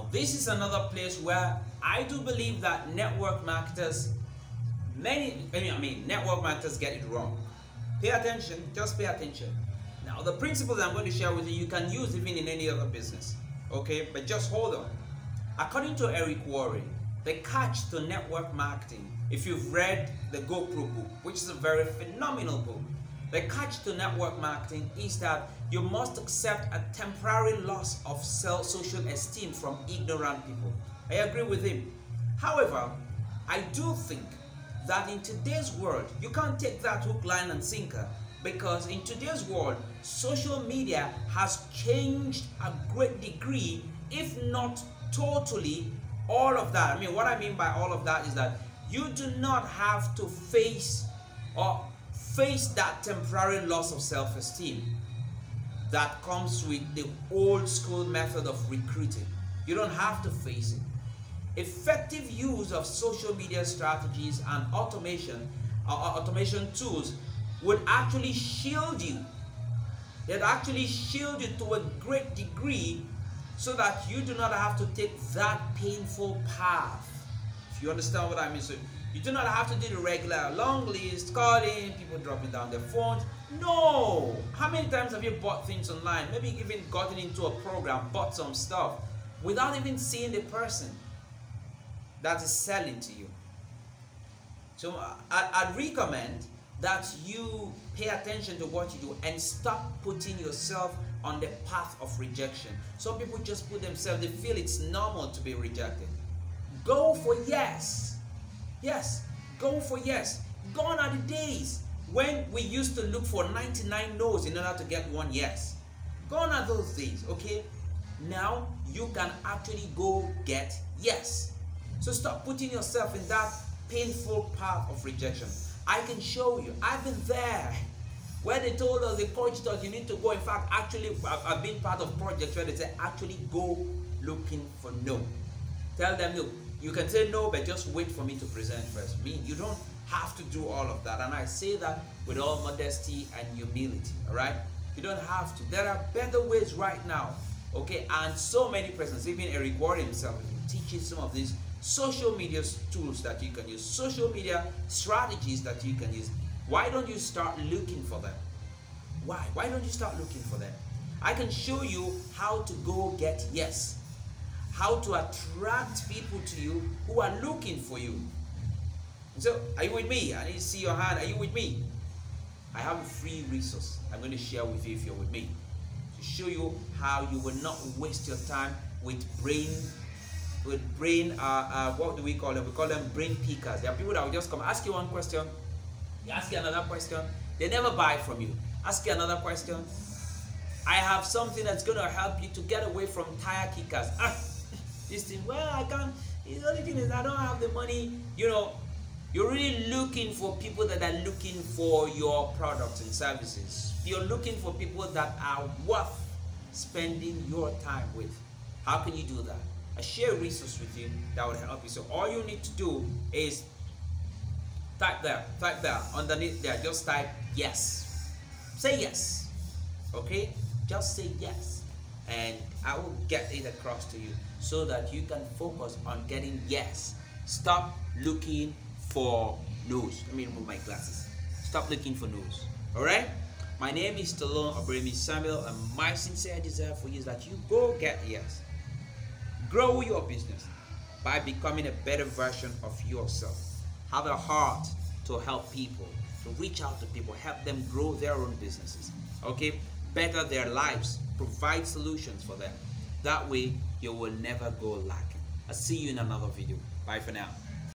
this is another place where I do believe that network marketers, network marketers get it wrong. Pay attention, just pay attention. Now, the principles I'm going to share with you, you can use even in any other business, okay? But just hold on. According to Eric Worre, the catch to network marketing, if you've read the GoPro book, which is a very phenomenal book, the catch to network marketing is that you must accept a temporary loss of social esteem from ignorant people. I agree with him. However, I do think that in today's world, you can't take that hook, line, and sinker, because in today's world, social media has changed a great degree, if not totally all of that. I mean, what I mean by all of that is that you do not have to face that temporary loss of self-esteem that comes with the old school method of recruiting. You don't have to face it. Effective use of social media strategies and automation tools would actually shield you. They'd actually shield you to a great degree so that you do not have to take that painful path. If you understand what I mean. So you do not have to do the regular long list, calling, people dropping down their phones. No! How many times have you bought things online? Maybe even gotten into a program, bought some stuff without even seeing the person that is selling to you. So I'd recommend that you pay attention to what you do and stop putting yourself on the path of rejection. Some people just put themselves, they feel it's normal to be rejected. Go for yes. Yes, go for yes. Gone are the days when we used to look for 99 no's in order to get one yes. Gone are those days, okay? Now you can actually go get yes. So stop putting yourself in that painful path of rejection. I can show you. I've been there. Where they told us, they encouraged us, you need to go. In fact, actually, I've been part of projects where they say, actually go looking for no. Tell them, look, you can say no, but just wait for me to present first. You don't have to do all of that. And I say that with all modesty and humility, all right? You don't have to. There are better ways right now, okay? And so many persons, even Eric Worre himself, teaches some of these social media tools that you can use, social media strategies that you can use. Why don't you start looking for them? Why don't you start looking for them? I can show you how to go get yes, how to attract people to you who are looking for you. So, are you with me? I need to see your hand. Are you with me? I have a free resource I'm going to share with you if you're with me, to show you how you will not waste your time with what do we call them? We call them brain pickers. There are people that will just come, ask you one question, you ask you another question, they never buy from you. Ask you another question. I have something that's going to help you to get away from tire kickers. This thing, well, I can't. The only thing is I don't have the money. You know, you're really looking for people that are looking for your products and services. You're looking for people that are worth spending your time with. How can you do that? I share a resource with you that will help you. So all you need to do is type there, underneath there, just type yes. Say yes, okay? Just say yes, and I will get it across to you so that you can focus on getting yes. Stop looking for no's. Let me remove my glasses. Stop looking for no's, all right? My name is Stallone Obremi Samuel, and my sincere desire for you is that you go get yes. Grow your business by becoming a better version of yourself. Have a heart to help people, to reach out to people, help them grow their own businesses, okay? Better their lives, provide solutions for them. That way, you will never go lacking. I'll see you in another video. Bye for now.